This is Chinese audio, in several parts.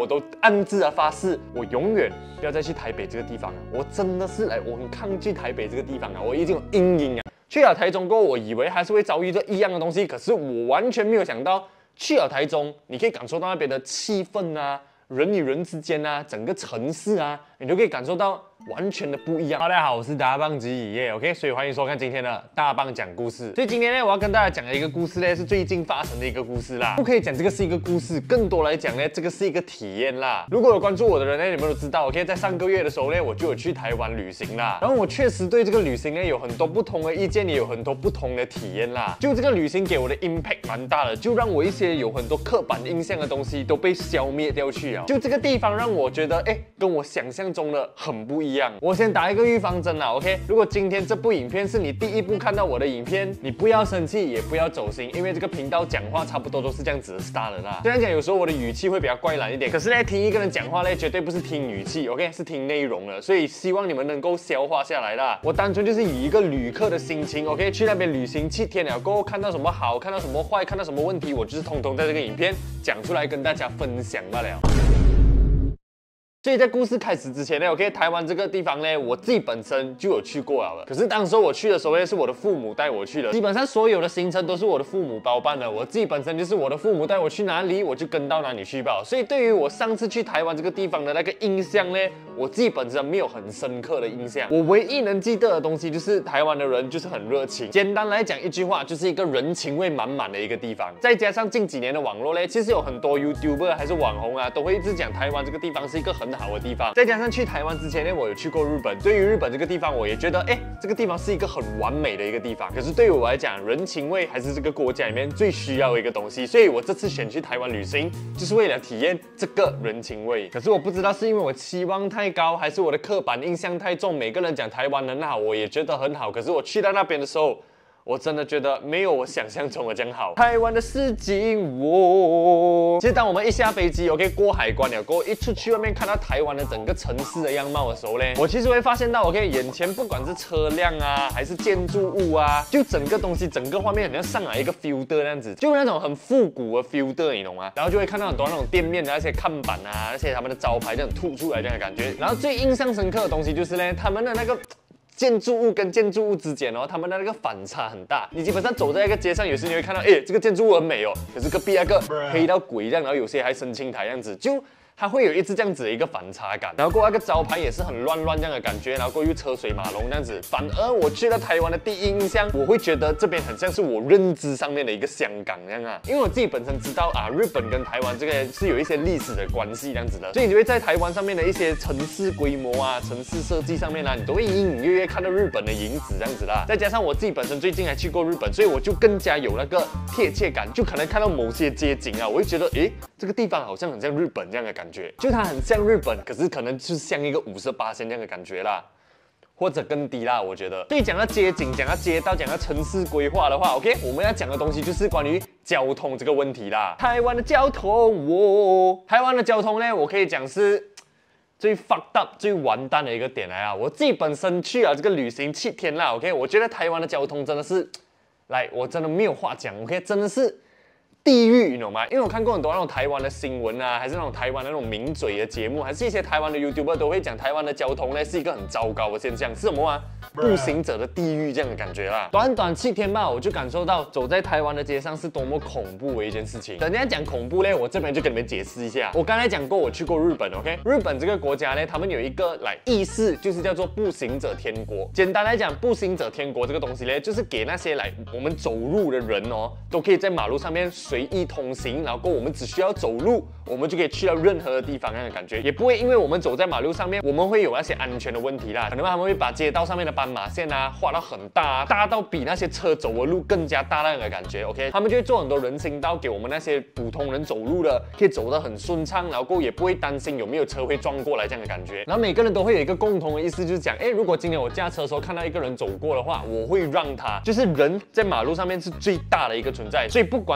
我都暗自发誓，我永远不要再去台北这个地方了。我真的是我很抗拒台北这个地方啊，我已经有阴影啊。去了台中过后，我以为还是会遭遇这一样的东西，可是我完全没有想到，去了台中，你可以感受到那边的气氛啊。人与人之间啊，整个城市啊，你都可以感受到完全的不一样。大家好，我是大棒吉野 ，OK， 所以欢迎收看今天的大棒讲故事。所以今天呢，我要跟大家讲的一个故事呢，是最近发生的一个故事啦。不可以讲这个是一个故事，更多来讲呢，这个是一个体验啦。如果有关注我的人呢，你们都知道 ，OK， 在上个月的时候呢，我就有去台湾旅行啦。然后我确实对这个旅行呢有很多不同的意见，也有很多不同的体验啦。就这个旅行给我的 impact 蛮大的，就让我一些有很多刻板印象的东西都被消灭掉去了。就这个地方让我觉得，跟我想象中的很不一样。我先打一个预防针啦 ，OK。如果今天这部影片是你第一部看到我的影片，你不要生气，也不要走心，因为这个频道讲话差不多都是这样子的 style 的啦。虽然讲有时候我的语气会比较怪懒一点，可是呢，听一个人讲话呢，绝对不是听语气 ，OK， 是听内容了。所以希望你们能够消化下来啦。我单纯就是以一个旅客的心情 ，OK， 去那边旅行7天了过后，看到什么好，看到什么坏，看到什么问题，我就是通通在这个影片讲出来跟大家分享罢了。所以在故事开始之前呢 ，OK， 台湾这个地方呢，我自己本身就有去过了。可是当时我去的时候呢，是我的父母带我去的，基本上所有的行程都是我的父母包办的。我自己本身就是我的父母带我去哪里，我就跟到哪里去吧。所以对于我上次去台湾这个地方的那个印象呢，我自己本身没有很深刻的印象。我唯一能记得的东西就是台湾的人就是很热情。简单来讲一句话，就是一个人情味满满的一个地方。再加上近几年的网络呢，其实有很多 YouTuber 还是网红啊，都会一直讲台湾这个地方是一个很好的地方。再加上去台湾之前呢，我有去过日本。对于日本这个地方，我也觉得，这个地方是一个很完美的一个地方。可是对于我来讲，人情味还是这个国家里面最需要的一个东西。所以我这次选去台湾旅行，就是为了体验这个人情味。可是我不知道是因为我期望太高，还是我的刻板印象太重。每个人讲台湾很好，我也觉得很好。可是我去到那边的时候，我真的觉得没有我想象中的这样好。台湾的市景，其实当我们一下飞机 ，OK 过海关了，过后一出去外面看到台湾的整个城市的样貌的时候呢，我其实会发现到 ，OK 眼前不管是车辆啊，还是建筑物啊，就整个东西整个画面好像上来一个 filter 那样子，就那种很复古的 filter， 你懂吗？然后就会看到很多那种店面的那些看板啊，那些他们的招牌这样凸出来这样的感觉。然后最印象深刻的东西就是呢，他们的那个建筑物跟建筑物之间他们的那个反差很大。你基本上走在一个街上，有时你会看到，这个建筑物很美可是隔壁那个黑到鬼这样，然后有些还生青苔样子，就它会有一直这样子的一个反差感。然后过那个招牌也是很乱这样的感觉，然后过又车水马龙这样子。反而我去到台湾的第一印象，我会觉得这边很像是我认知上面的一个香港这样啊。因为我自己本身知道啊，日本跟台湾这个是有一些历史的关系这样子的，所以你会在台湾上面的一些城市规模啊、城市设计上面啊，你都会隐隐约约看到日本的影子这样子啦。再加上我自己本身最近还去过日本，所以我就更加有那个贴切感，就可能看到某些街景啊，我会觉得，这个地方好像很像日本这样的感觉，就它很像日本，可是可能就是像一个58%这样的感觉啦。或者更低啦，我觉得。所以讲到街景、讲到街道、讲到城市规划的话 ，OK， 我们要讲的东西就是关于交通这个问题啦。台湾的交通，台湾的交通呢，我可以讲是最 fucked up、最完蛋的一个点来啊。我自己本身去了这个旅行7天啦 ，OK， 我觉得台湾的交通真的是，我真的没有话讲 ，OK， 真的是地狱，你懂吗？因为我看过很多那种台湾的新闻啊，还是那种台湾的那种名嘴的节目，还是一些台湾的 YouTuber 都会讲台湾的交通呢是一个很糟糕的现象，是什么啊？步行者的地狱这样的感觉啦。短短7天吧，我就感受到走在台湾的街上是多么恐怖的一件事情。等一下讲恐怖呢，我这边就跟你们解释一下。我刚才讲过，我去过日本 ，OK， 日本这个国家呢，他们有一个意识，就是叫做步行者天国。简单来讲，步行者天国这个东西呢，就是给那些我们走路的人都可以在马路上面随意通行，然后我们只需要走路，我们就可以去到任何的地方，那样的感觉，也不会因为我们走在马路上面，我们会有那些安全的问题啦。可能他们会把街道上面的斑马线啊画到很大，大到比那些车走的路更加大那样的感觉。OK， 他们就会做很多人行道给我们那些普通人走路的，可以走得很顺畅，然后也不会担心有没有车会撞过来这样的感觉。然后每个人都会有一个共同的意思，就是讲，如果今天我驾车的时候看到一个人走过的话，我会让他，就是人在马路上面是最大的一个存在，所以不管是什么交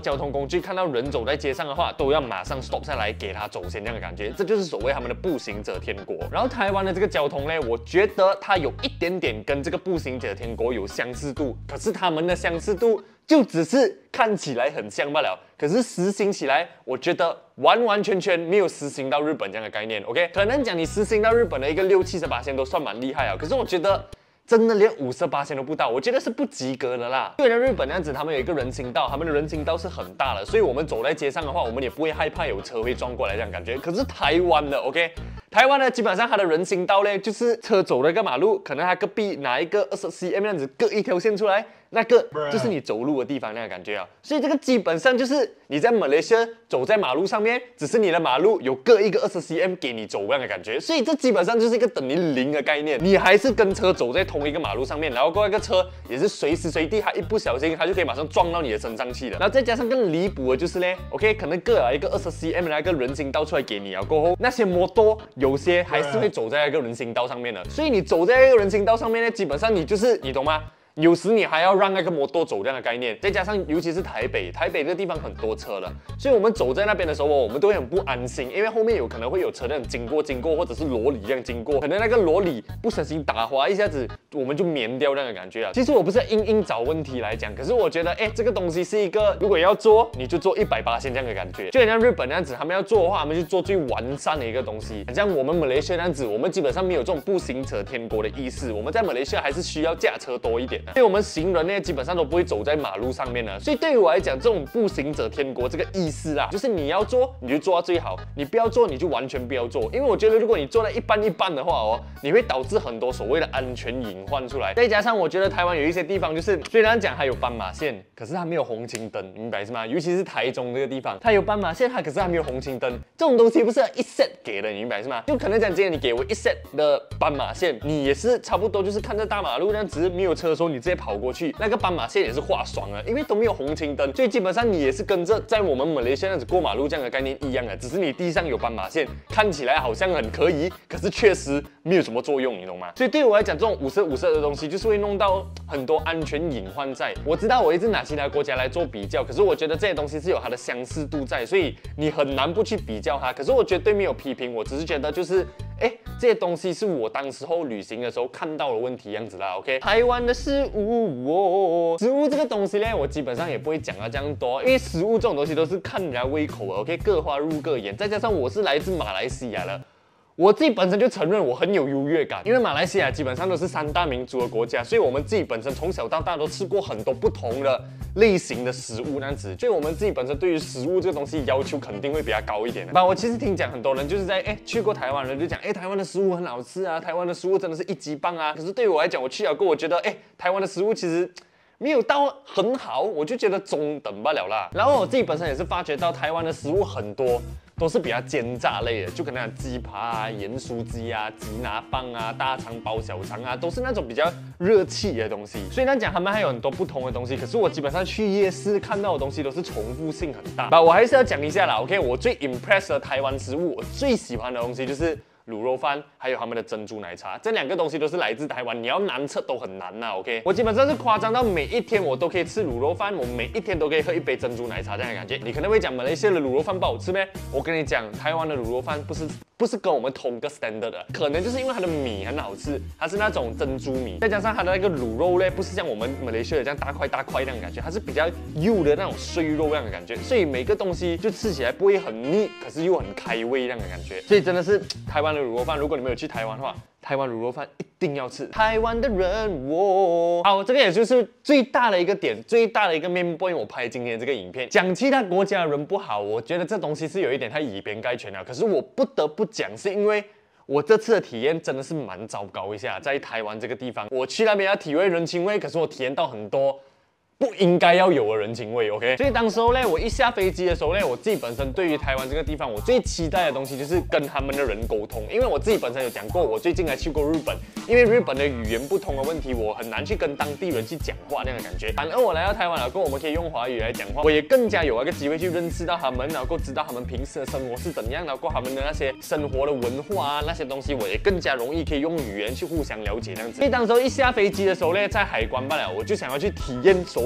交通工具看到人走在街上的话，都要马上 stop 下来给他走先这样的感觉，这就是所谓他们的步行者天国。然后台湾的这个交通呢，我觉得它有一点点跟这个步行者天国有相似度，可是他们的相似度就只是看起来很像罢了，可是实行起来，我觉得完完全全没有实行到日本这样的概念。OK， 可能讲你实行到日本的一个60-70%都算蛮厉害啊，可是我觉得。真的连50%都不到，我觉得是不及格的啦。对了，日本那样子，他们有一个人行道，他们的人行道是很大的，所以我们走在街上的话，我们也不会害怕有车会撞过来这样感觉。可是台湾的 ，OK， 台湾呢，基本上它的人行道呢，就是车走了一个马路，可能它隔壁拿一个20cm 这样子割一条线出来，那个就是你走路的地方那个感觉啊。所以这个基本上就是你在马来西亚走在马路上面，只是你的马路有割一个20cm给你走这样的感觉，所以这基本上就是一个等于0的概念，你还是跟车走在同一个马路上面，然后过那个车也是随时随地，它一不小心它就可以马上撞到你的身上去了。然后再加上更离谱的就是呢 ，OK， 可能割了一个20cm 那个人行道出来给你啊，过后那些摩托有些还是会走在那个人行道上面的，所以你走在那个人行道上面呢，基本上你就是你懂吗？有时你还要让那个摩托走这样的概念，再加上尤其是台北这个地方很多车了，所以我们走在那边的时候，我们都会很不安心，因为后面有可能会有车辆经过，或者是罗里这样经过，可能那个罗里不小心打滑一下子，我们就免掉那个感觉啊。其实我不是硬找问题来讲，可是我觉得，这个东西是一个，如果要做，你就做100%这样的感觉，就很像日本那样子，他们要做的话，他们就做最完善的一个东西。很像我们马来西亚那样子，我们基本上没有这种步行者天国的意识，我们在马来西亚还是需要驾车多一点的。因为我们行人呢，基本上都不会走在马路上面的，所以对于我来讲，这种步行者天国这个意思啊，就是你要做，你就做到最好；你不要做，你就完全不要做。因为我觉得，如果你做到一半的话哦，你会导致很多所谓的安全隐患出来。再加上我觉得台湾有一些地方，就是虽然讲它有斑马线，可是它没有红绿灯，明白是吗？尤其是台中这个地方，它有斑马线，可是它没有红绿灯，这种东西不是一 set 给的，你明白是吗？就可能讲今天你给我一 set 的斑马线，你也是差不多就是看着大马路那样子没有车的时候，你直接跑过去。那个斑马线也是画爽了，因为都没有红绿灯，所以基本上你也是跟着在我们马来西亚那样子过马路这样的概念一样的，只是你地上有斑马线，看起来好像很可以，可是确实没有什么作用，你懂吗？所以对我来讲，这种50-50的东西就是会弄到很多安全隐患在。我知道我一直拿其他国家来做比较，可是我觉得这些东西是有它的相似度在，所以你很难不去比较它。可是我绝对没有批评，我只是觉得就是。这些东西是我当时候旅行的时候看到的问题样子啦 ，OK？ 台湾的食物食物这个东西呢，我基本上也不会讲到这样多，因为食物这种东西都是看人家胃口的 ，OK？ 各花入各眼，再加上我是来自马来西亚的。我自己本身就承认我很有优越感，因为马来西亚基本上都是3大民族的国家，所以我们自己本身从小到大都吃过很多不同的类型的食物，那样子，所以我们自己本身对于食物这个东西要求肯定会比较高一点的。我其实听讲很多人就是在去过台湾人就讲台湾的食物很好吃啊，台湾的食物真的是一级棒啊。可是对于我来讲，我去了过，我觉得台湾的食物其实。没有到很好，我就觉得中等罢了啦。然后我自己本身也是发觉到台湾的食物很多都是比较煎炸类的，就可能鸡扒啊、盐酥鸡啊、吉拿棒啊、大肠包小肠啊，都是那种比较热气的东西。虽然讲他们还有很多不同的东西，可是我基本上去夜市看到的东西都是重复性很大。我还是要讲一下啦 ，OK？ 我最 impress 的台湾食物，我最喜欢的东西就是。卤肉饭，还有他们的珍珠奶茶，这2个东西都是来自台湾，你要难吃都很难呐 ，OK？ 我基本上是夸张到每一天我都可以吃卤肉饭，我每一天都可以喝一杯珍珠奶茶这样的感觉。你可能会讲马来西亚的卤肉饭不好吃咩？我跟你讲，台湾的卤肉饭不是跟我们同个 standard 的，可能就是因为它的米很好吃，它是那种珍珠米，再加上它的那个卤肉呢，不是像我们马来西亚这样大块那样的感觉，它是比较幼的那种碎肉那样的感觉，所以每个东西就吃起来不会很腻，可是又很开胃那样的感觉。所以真的是台湾的卤肉饭，如果你们有去台湾的话，台湾卤肉饭一定要吃。台湾的人好，这个也就是最大的一个点，最大的一个main point。我拍今天这个影片，讲其他国家的人不好，我觉得这东西是有一点太以偏概全了。可是我不得不讲，是因为我这次的体验真的是蛮糟糕一下，在台湾这个地方，我去那边要体会人情味，可是我体验到很多。不应该要有的人情味 ，OK？ 所以当时候呢，我一下飞机的时候呢，我自己本身对于台湾这个地方，我最期待的东西就是跟他们的人沟通，因为我自己本身有讲过，我最近还去过日本，因为日本的语言不通的问题，我很难去跟当地人去讲话那样的感觉。反而我来到台湾了，过后我们可以用华语来讲话，我也更加有那个机会去认识到他们，然后知道他们平时的生活是怎样，然后他们的那些生活的文化啊那些东西，我也更加容易可以用语言去互相了解这样子。所以当时候一下飞机的时候呢，在海关罢了，我就想要去体验所谓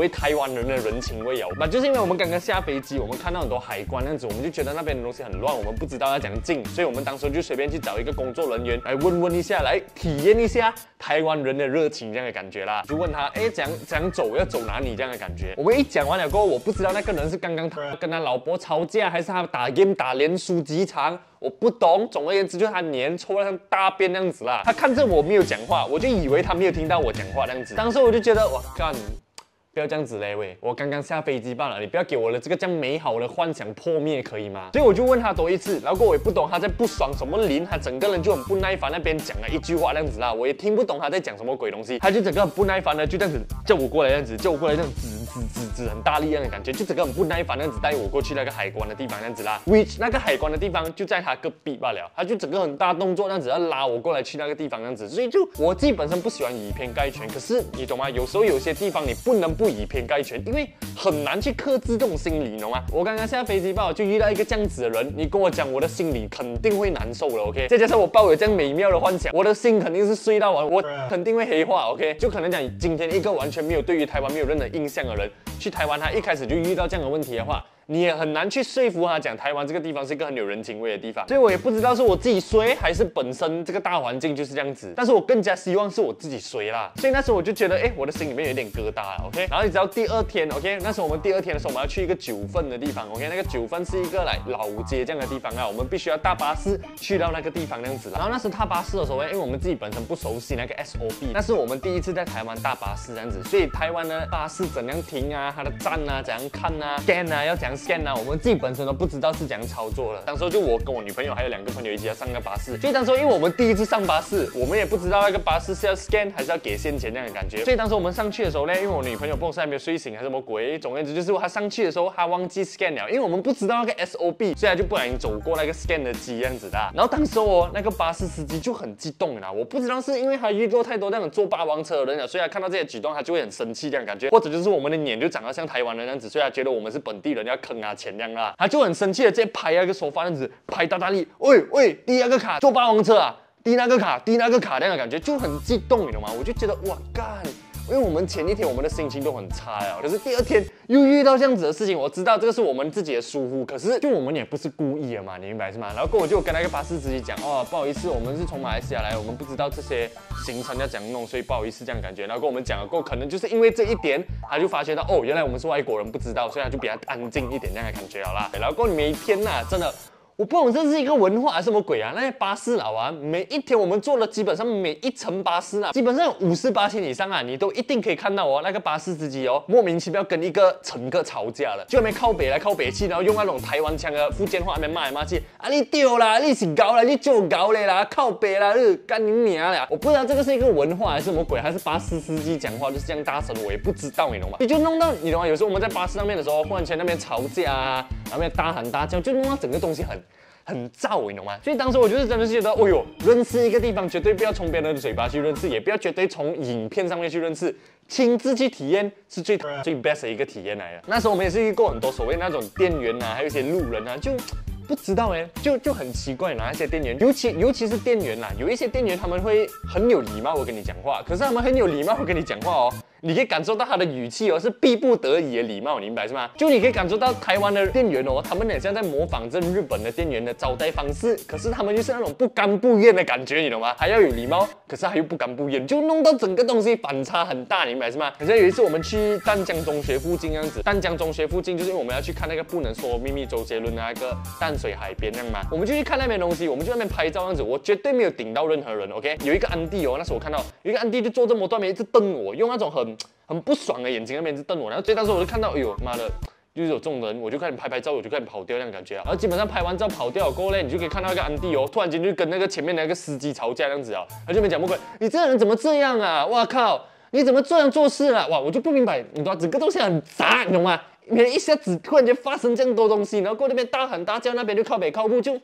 谓台湾人的人情味哦。那就是因为我们刚刚下飞机，我们看到很多海关那样子，我们就觉得那边的东西很乱，我们不知道要怎样进，所以我们当时就随便去找一个工作人员来问一下，来体验一下台湾人的热情这样的感觉啦。就问他，哎，怎样走，要走哪里这样的感觉。我们一讲完了过后，我不知道那个人是刚刚跟他老婆吵架，还是他打 game 打连输几场。我不懂，总而言之就是他粘臭得像大便那样子啦。他看着我没有讲话，我就以为他没有听到我讲话那样子。当时我就觉得，哇干！不要这样子嘞，喂！我刚刚下飞机罢了，你不要给我的这个这样美好的幻想破灭，可以吗？所以我就问他多一次，然后我也不懂他在不爽什么林，他整个人就很不耐烦，那边讲了一句话那样子啦，我也听不懂他在讲什么鬼东西，他就整个很不耐烦的就这样子叫我过来这样子，叫我过来这样指很大力一样的感觉，就整个很不耐烦那样子带我过去那个海关的地方那样子啦 ，which 那个海关的地方就在他隔壁罢了，他就整个很大动作那样子要拉我过来去那个地方那样子，所以就我自己本身不喜欢以偏概全，可是你懂吗？有时候有些地方你不能不以偏概全。因为很难去克制这种心理，你懂吗？我刚刚下飞机吧，就遇到一个这样子的人，你跟我讲，我的心里肯定会难受了 ，OK？ 再加上我抱有这样美妙的幻想，我的心肯定是睡到完，我肯定会黑化 ，OK？ 就可能讲今天一个完全没有对于台湾没有任何印象的人，去台湾他一开始就遇到这样的问题的话。你也很难去说服他讲台湾这个地方是一个很有人情味的地方，所以我也不知道是我自己衰还是本身这个大环境就是这样子，但是我更加希望是我自己衰啦，所以那时候我就觉得，我的心里面有点疙瘩了 ，OK， 然后你知道第二天 ，OK， 那时候我们第二天的时候我们要去一个九份的地方 ，OK， 那个九份是一个老街这样的地方啊，我们必须要搭巴士去到那个地方那样子啦，然后那时踏巴士的时候，因为我们自己本身不熟悉那个 SOP， 那是我们第一次在台湾搭巴士这样子，所以台湾的巴士怎样停啊，它的站啊怎样看啊 ，scan 啊要怎样 scan 啊，我们自己本身都不知道是怎样操作的。当时就我跟我女朋友还有2个朋友一起要上个巴士，所以当时因为我们第一次上巴士，我们也不知道那个巴士是要 scan 还是要给现钱这样的感觉。所以当时我们上去的时候呢，因为我女朋友不知道还没有睡醒还是什么鬼，总而言之就是她上去的时候她忘记 scan 了，因为我们不知道那个 SOP， 所以她就不小心走过那个 scan 的机这样子的。然后当时那个巴士司机就很激动啦，我不知道是因为他遇过太多那种坐霸王车的人了，所以他看到这些举动他就会很生气这样感觉，或者就是我们的脸就长得像台湾人那样子，所以他觉得我们是本地人要坑啊钱这样啦，他就很生气的直接拍那个手发那样子拍大力，喂，滴那个卡坐霸王车啊，滴那个卡那样的感觉就很激动，你懂吗？我就觉得哇干。因为我们前一天我们的心情都很差呀，可是第二天又遇到这样子的事情，我知道这个是我们自己的疏忽，可是就我们也不是故意的嘛，你明白是吗？然后我就跟那个巴士司机讲，不好意思，我们是从马来西亚来，我们不知道这些行程要怎样弄，所以不好意思这样感觉。然后跟我们讲了过后，可能就是因为这一点，他就发觉到原来我们是外国人，不知道，所以他就比较安静一点这样的感觉好啦。然后过后每一天呐，真的。我不懂这是一个文化还是什么鬼啊？那些巴士佬啊，每一天我们坐的基本上每一层巴士啊，基本上有58天以上啊，你都一定可以看到那个巴士司机莫名其妙跟一个乘客吵架了，就那边靠北来靠北去，然后用那种台湾腔的福建话那边骂来骂去啊，你丢啦，你是搞啦，你就搞嘞啦，靠北啦，你干你娘啦！我不知道这个是一个文化还是什么鬼，还是巴士司机讲话就是这样大声，我也不知道，你懂吗？你就弄到你懂吗？有时候我们在巴士上面的时候，忽然间那边吵架啊，然后那边大喊大叫，就弄到整个东西很燥，你懂吗？所以当时我就是真的是觉得，认识一个地方绝对不要从别人的嘴巴去认识，也不要绝对从影片上面去认识，亲自去体验是最 best 的一个体验来的。那时候我们也是遇过很多所谓那种店员啊，还有一些路人啊，就不知道就很奇怪那些店员，尤其是店员啦，有一些店员他们会很有礼貌，我跟你讲话，可是他们很有礼貌，我跟你讲话你可以感受到他的语气是逼不得已的礼貌，你明白是吗？就你可以感受到台湾的店员他们很像在模仿这日本的店员的招待方式，可是他们就是那种不甘不愿的感觉，你懂吗？还要有礼貌，可是他又不甘不愿，就弄到整个东西反差很大，你明白是吗？好像有一次我们去淡江中学附近这样子，淡江中学附近就是因为我们要去看那个不能说秘密周杰伦的那个淡水海边那样嘛，我们就去看那边东西，我们就在那边拍照这样子，我绝对没有顶到任何人 ，OK？ 有一个安迪那时候我看到有一个安迪就坐这么多面一直瞪我，用那种很不爽的眼睛那边一直瞪我，然后所以当时我就看到，妈的，就是有这种人，我就开始拍照，我就开始跑掉那种感觉啊。然后基本上拍完照跑掉过后呢，你就可以看到一个安迪突然间就跟那个前面那个司机吵架这样子啊，他就没讲不鬼，你这个人怎么这样啊？哇靠，你怎么这样做事啊？哇，我就不明白，你知道整个东西很杂，你懂吗？一下子突然间发生这样多东西，然后过那边大喊大叫，那边就靠北靠步就。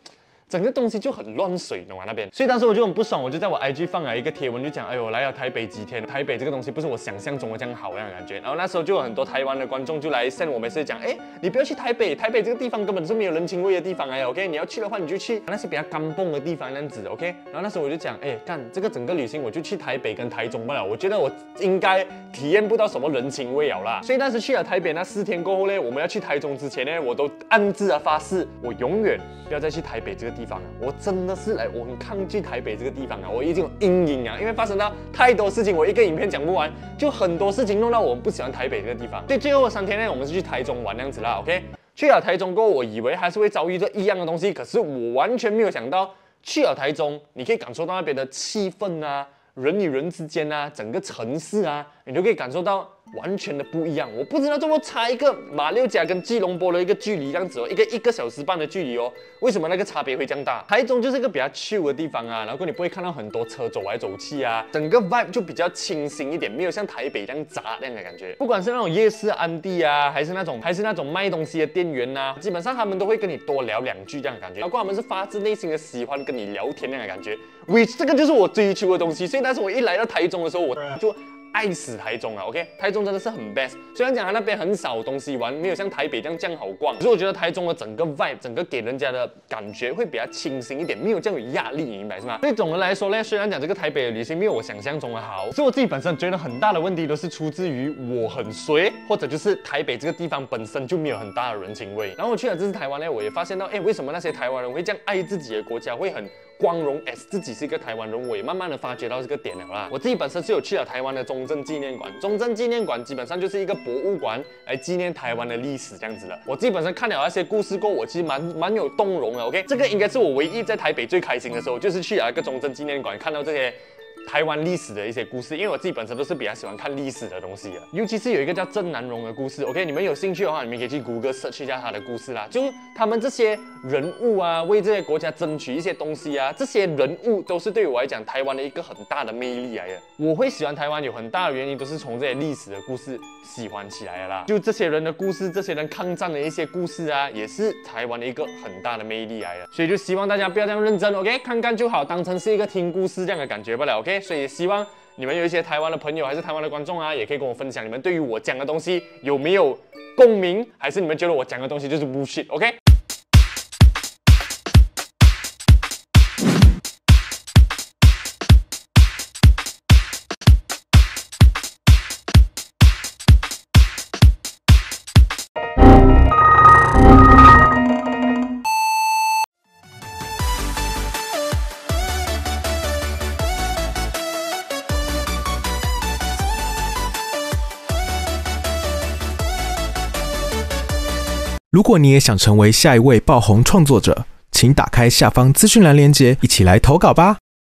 整个东西就很乱水，懂吗？那边，所以当时我就很不爽，我就在我 IG 放了一个贴文，就讲，哎呦，来了台北几天，台北这个东西不是我想象中的这样好那样的感觉。然后那时候就有很多台湾的观众就来 send 我message讲，哎，你不要去台北，台北这个地方根本是没有人情味的地方哎 ，OK， 你要去的话你就去那些比较干蹦的地方那样子 ，OK。然后那时候我就讲，哎，干这个整个旅行我就去台北跟台中罢了，我觉得我应该体验不到什么人情味了啦。所以当时去了台北那4天过后呢，我们要去台中之前呢，我都暗自的发誓，我永远不要再去台北这个地方了。我真的是我很抗拒台北这个地方啊，我已经有阴影啊，因为发生到太多事情，我一个影片讲不完，就很多事情弄到我不喜欢台北这个地方。所以最后3天呢，我们是去台中玩那样子啦 ，OK。去了台中过后，我以为还是会遭遇这一样的东西，可是我完全没有想到，去了台中，你可以感受到那边的气氛啊，人与人之间啊，整个城市啊，你都可以感受到完全的不一样。我不知道这么差一个马六甲跟吉隆坡的一个距离这样子哦，一个小时半的距离哦，为什么那个差别会这样大？台中就是一个比较 chill 的地方啊，然后你不会看到很多车走来走去啊，整个 vibe 就比较清新一点，没有像台北这样杂那样的感觉。不管是那种夜市安地啊，还是那种卖东西的店员啊，基本上他们都会跟你多聊2句这样的感觉，包括他们是发自内心的喜欢跟你聊天那样的感觉。which 这个就是我追求的东西，所以但是我一来到台中的时候，我就爱死台中啊 ，OK， 台中真的是很 best。虽然讲它那边很少东西玩，没有像台北这样好逛，可是我觉得台中的整个 vibe， 整个给人家的感觉会比较清新一点，没有这样有压力，你明白是吗？所以总的来说呢，虽然讲这个台北的旅行没有我想象中的好，所以我自己本身觉得很大的问题都是出自于我很衰，或者就是台北这个地方本身就没有很大的人情味。然后我去了这次台湾呢，我也发现到，哎，为什么那些台湾人会这样爱自己的国家，会很光荣 as 自己是一个台湾人，我也慢慢的发觉到这个点了啦。我自己本身是有去了台湾的中正纪念馆，中正纪念馆基本上就是一个博物馆来纪念台湾的历史这样子的。我自己本身看了那些故事过后，我其实蛮有动容的 ，OK， 这个应该是我唯一在台北最开心的时候，就是去了一个中正纪念馆，看到这些台湾历史的一些故事，因为我自己本身都是比较喜欢看历史的东西的，尤其是有一个叫郑南榕的故事 ，OK， 你们有兴趣的话，你们可以去 Google search 一下他的故事啦。就是他们这些人物啊，为这些国家争取一些东西啊，这些人物都是对我来讲台湾的一个很大的魅力来的。我会喜欢台湾有很大的原因都是从这些历史的故事喜欢起来的啦。就这些人的故事，这些人抗战的一些故事啊，也是台湾的一个很大的魅力来的。所以就希望大家不要这样认真 ，OK， 看看就好，当成是一个听故事这样的感觉罢了 ，OK。所以也希望你们有一些台湾的朋友还是台湾的观众啊，也可以跟我分享你们对于我讲的东西有没有共鸣，还是你们觉得我讲的东西就是 bullshit，OK？ 如果你也想成为下一位爆红创作者，请打开下方资讯栏连结，一起来投稿吧。